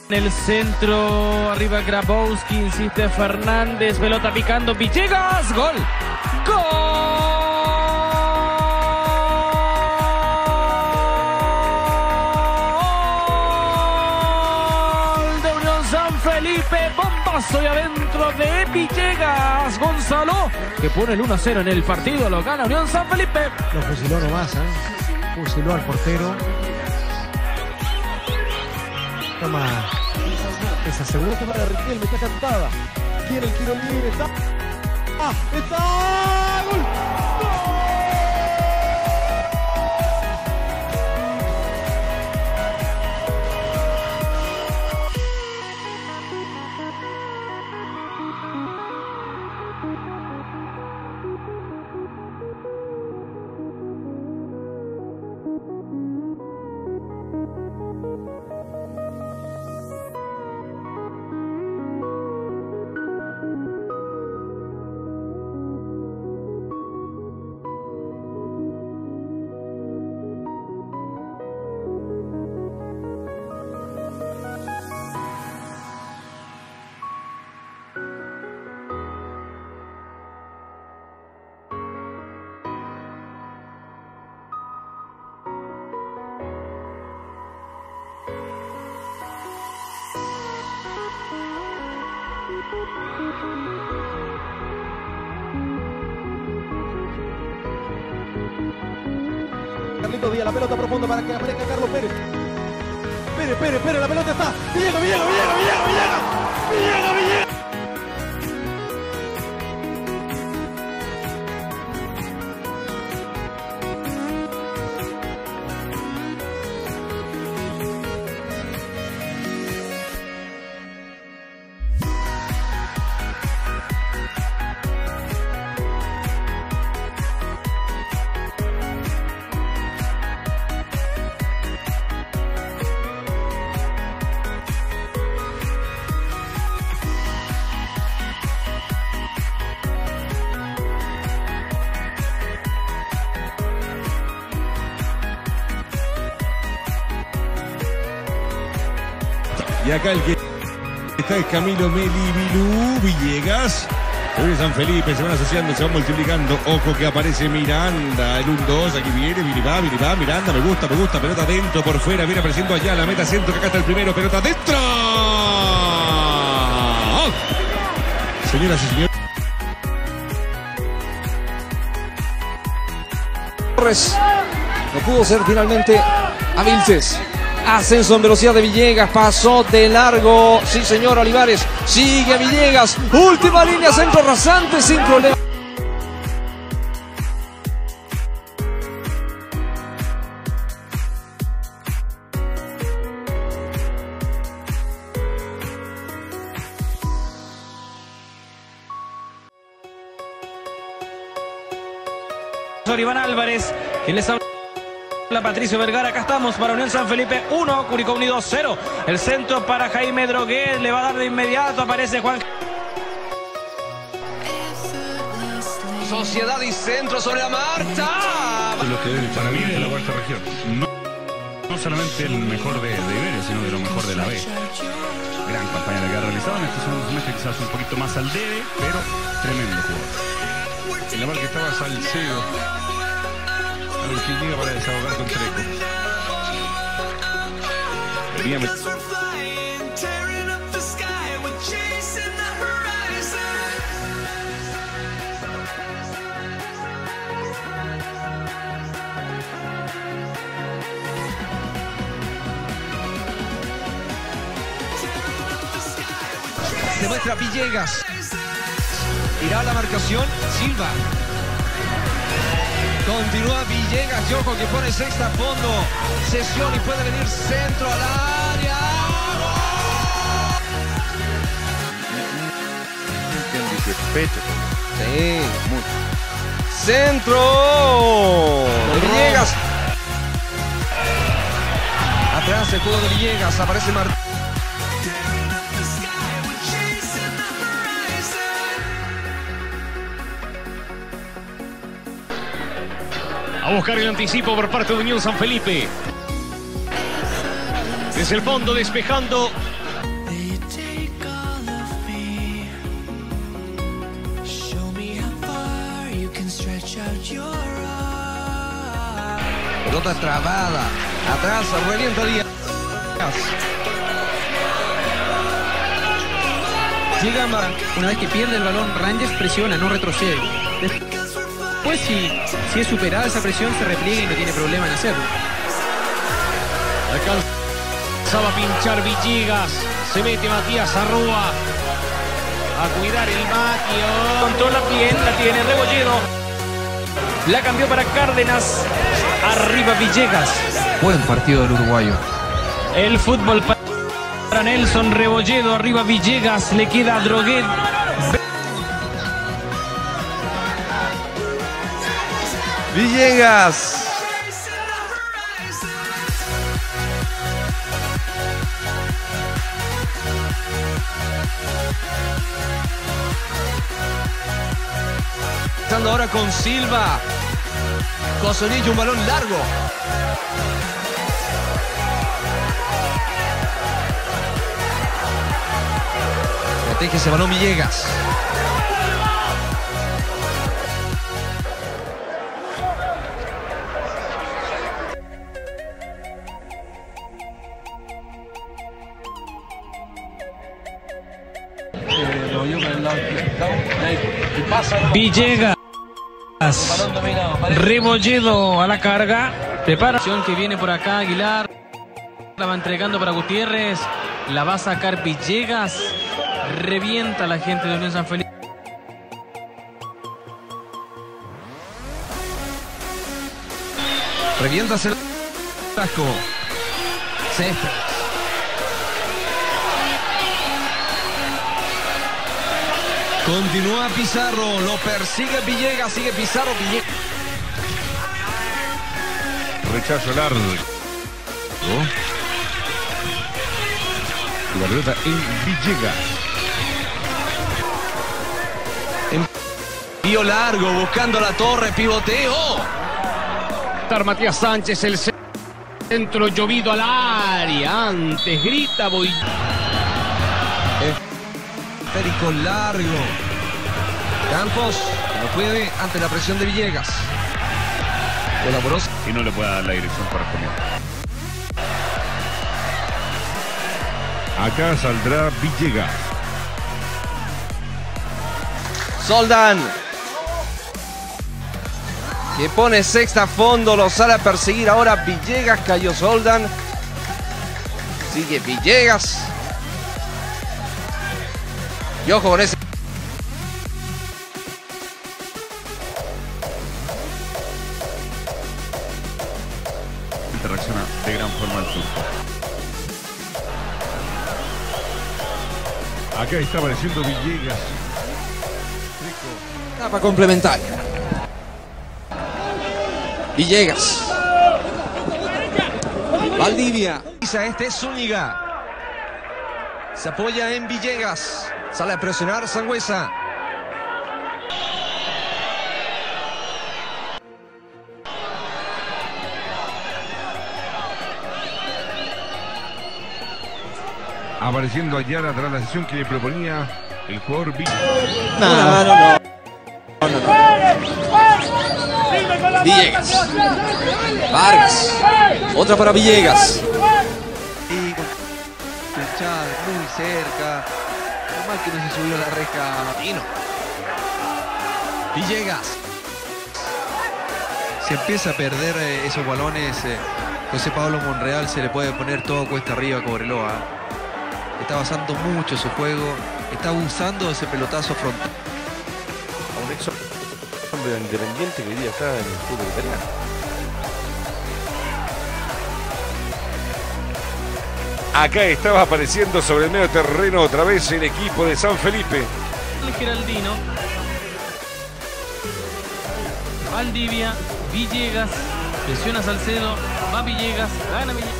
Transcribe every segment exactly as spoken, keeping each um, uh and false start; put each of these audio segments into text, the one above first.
En el centro, arriba Grabowski, insiste Fernández, pelota picando, Villegas, gol, gol de Unión San Felipe, bombazo de adentro de Villegas, Gonzalo, que pone el uno a cero en el partido, lo gana Unión San Felipe. Lo fusiló nomás, ¿eh? Fusiló al portero. Toma. Esa segunda que para Riquelme, está cantada. Tiene el tiro libre, está. ¡Ah! ¡Está! ¡Gol! Carlitos Díaz, la pelota profunda para que aparezca Carlos Pérez. Pérez, Pérez, Pérez, la pelota está. Villegas, Villegas, Villegas, Villegas, Villegas, Villegas, Villegas. Y acá el que está es Camilo Melibilú Villegas. Unión San Felipe se van asociando, se van multiplicando. Ojo que aparece Miranda, el uno dos, aquí viene, viene, va, viene, va, Miranda, me gusta, me gusta, pelota adentro, por fuera, viene apareciendo allá, la meta centro, que acá está el primero, pelota adentro. Señoras y señores. Torres, no pudo ser finalmente a Vilches. Ascenso en velocidad de Villegas, pasó de largo, sí señor Olivares, sigue Villegas, última línea, centro rasante sin problema. Iván Álvarez, quien les habla. Patricio Vergara, acá estamos para Unión San Felipe uno, Curicó Unido cero. El centro para Jaime Droguet, le va a dar de inmediato, aparece Juan. Sociedad y centro sobre la marcha. Lo que para mí es la cuarta región. No, no solamente el mejor de, de Iberia, sino de lo mejor de la B. Gran campaña la que ha realizado. En este segundo semestre quizás un poquito más al debe, pero tremendo jugador. En la marca estaba Salcedo. A ver quién llega para desahogar con Treco. Veríamos. Se muestra Villegas. Irá la marcación, Silva. Continúa Villegas, y ojo que pone sexta a fondo. Sesión y puede venir centro al área. Sí, mucho. Centro de Villegas. Atrás el juego de Villegas, aparece Martín. A buscar el anticipo por parte de Unión San Felipe. Desde el fondo despejando Pelota trabada. Atrás, revienta Díaz. Llega Mara. Una vez que pierde el balón, Rangers presiona, no retrocede. Después, si, si es superada esa presión, se repliega y no tiene problema en hacerlo. Alcanzaba a pinchar Villegas. Se mete Matías Arrúa. A cuidar el Maquio. Controla bien, la tiene Rebolledo. La cambió para Cárdenas. Arriba Villegas. Buen partido del uruguayo. El fútbol para Nelson Rebolledo. Arriba Villegas. Le queda a Droguet. Villegas. Ahora con Silva. Cosolillo, un balón largo. Protege ese balón Villegas. Villegas. Rebolledo a la carga. Preparación que viene por acá. Aguilar la va entregando para Gutiérrez. La va a sacar Villegas. Revienta a la gente de Unión San Felipe. Revienta el casco. Céspedes. Continúa Pizarro, lo persigue Villegas, sigue Pizarro, Villegas. Rechazo largo. Y la pelota en Villegas. Envío largo, buscando la torre, pivoteo. Matías Sánchez, el centro llovido al área. Antes grita voy. Esférico largo. Campos no puede ante la presión de Villegas. Colaboró. Y no le puede dar la dirección correspondiente. Acá saldrá Villegas. Soldán. Que pone sexta a fondo, lo sale a perseguir ahora Villegas, cayó Soldán. Sigue Villegas. Y ojo con ese. Reacciona de gran forma al sur. Acá está apareciendo Villegas. Etapa complementaria. Villegas. Valdivia. Este es Zúñiga. Se apoya en Villegas. Sale a presionar Sangüesa. Apareciendo Ayala tras la sesión que le proponía el jugador Villegas. No, no, no. no, no, no. Villegas. Vargas. Otra para Villegas. Y con pinchada muy cerca. Normal que no se subió la reja. Tino. Villegas. Se empieza a perder eh, esos balones. Eh, José Pablo Monreal se le puede poner todo cuesta arriba a Cobreloa. Está basando mucho su juego. Está abusando de ese pelotazo frontal. A un ex hombre independiente que hoy día está en el fútbol italiano. Acá estaba apareciendo sobre el medio terreno otra vez el equipo de San Felipe. El Geraldino. Valdivia. Villegas. Presiona Salcedo. Va Villegas. Gana Villegas.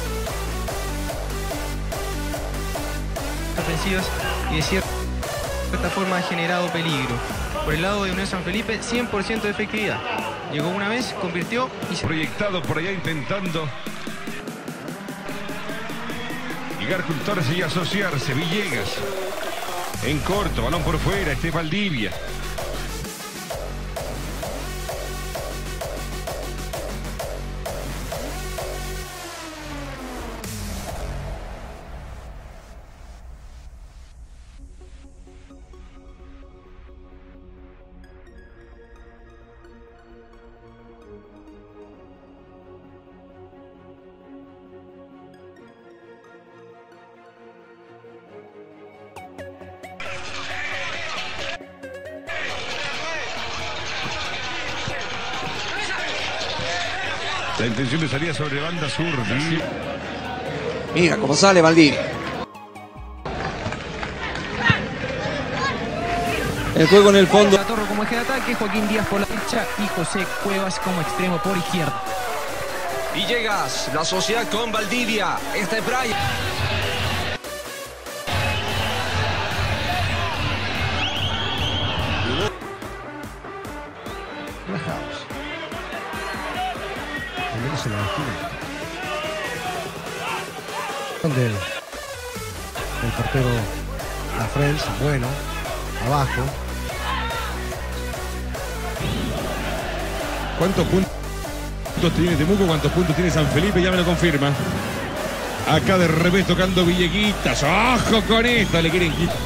Ofensivas y de cierta forma ha generado peligro. Por el lado de Unión San Felipe, cien por ciento de efectividad. Llegó una vez, convirtió y se... Proyectado por allá intentando llegar, juntarse y asociarse. Villegas en corto, balón por fuera, este es Valdivia. La intención de salida sobre banda sur. ¿Sí? Mira cómo sale Valdivia. El juego en el fondo. La Torre como eje de ataque, Joaquín Díaz por la derecha y José Cuevas como extremo por izquierda. Villegas, la sociedad con Valdivia. Esta es Brian. Relajados. Al menos en la esquina. Del, del portero La Friends, bueno, abajo. ¿Cuántos puntos tiene Temuco? ¿Cuántos puntos tiene San Felipe? Ya me lo confirma. Acá de revés tocando Villeguitas. ¡Ojo con esto! Le quieren quitar.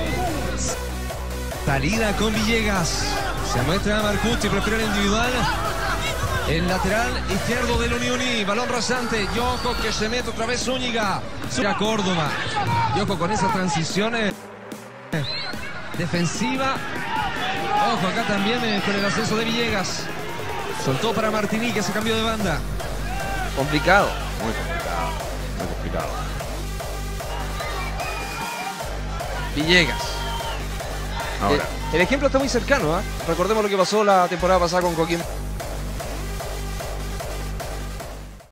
Salida con Villegas. Se muestra a Marcucci, prefiere el individual. El lateral izquierdo del Unioni. Balón rasante. Yoko que se mete otra vez Zúñiga. A Córdoba. Yoko con esas transiciones. Defensiva. Ojo acá también eh, con el ascenso de Villegas. Soltó para Martini que se cambió de banda. Complicado. Muy complicado. Muy complicado. Villegas. Ahora. El, el ejemplo está muy cercano, ¿eh? Recordemos lo que pasó la temporada pasada con Coquimbo.